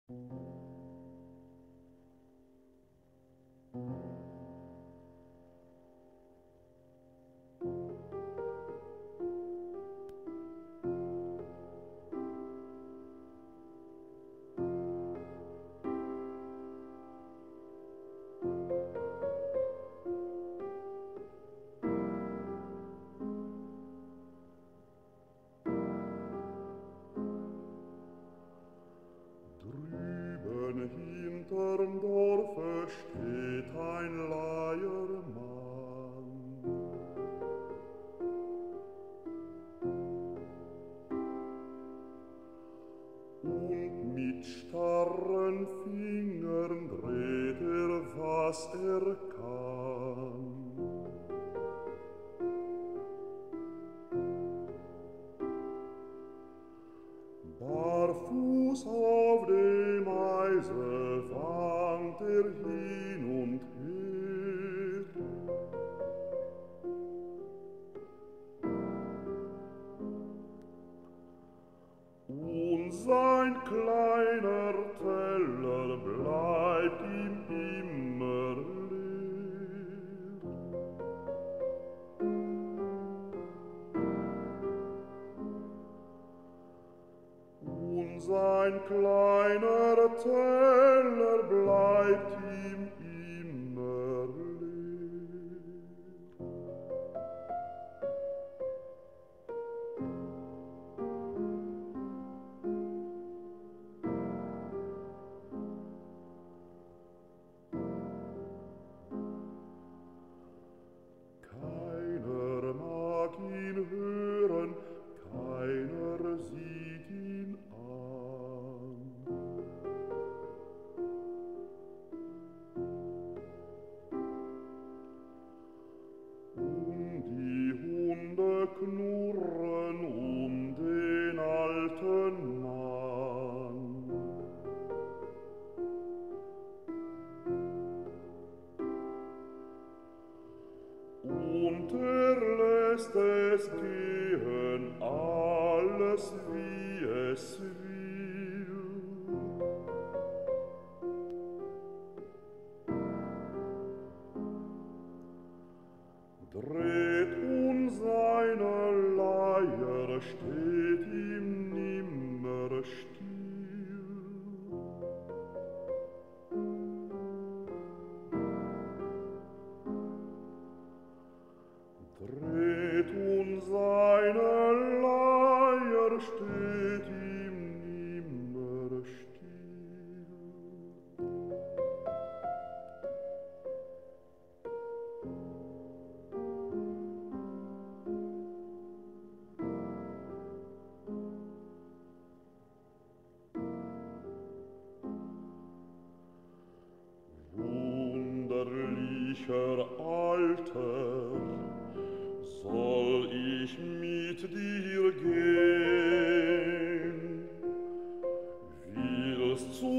Drüben hinterm Dorfe steht ein Leiermann. Und mit starren Fingern dreht was kann. Barfuß auf dem Eise wankt hin und her. Und sein kleiner Teller bleibt ihm immer leer. Und sein kleiner Teller bleibt ihm immer leer. Keiner mag ihn hören, keiner sieht ihn an. Und die Hunde knurren den alten Mann. Und lässt es gehen, alles wie es will. Dreht seine Leier, steht ihm nimmer still. Dreht seine Leier, steht ihm nimmer still. Wunderlicher Alter, soll ich mit dir gehen? Willst du